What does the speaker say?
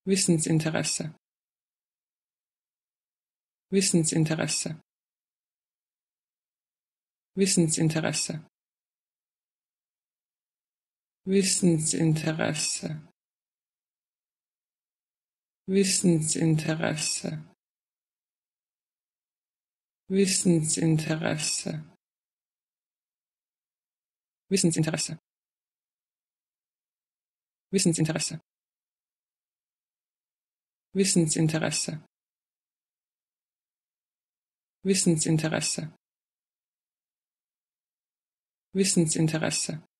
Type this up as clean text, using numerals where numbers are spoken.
Wissensinteresse, Wissensinteresse, Wissensinteresse, Wissensinteresse, Wissensinteresse, Wissensinteresse, Wissensinteresse, Wissensinteresse, Wissensinteresse, Wissensinteresse, Wissensinteresse,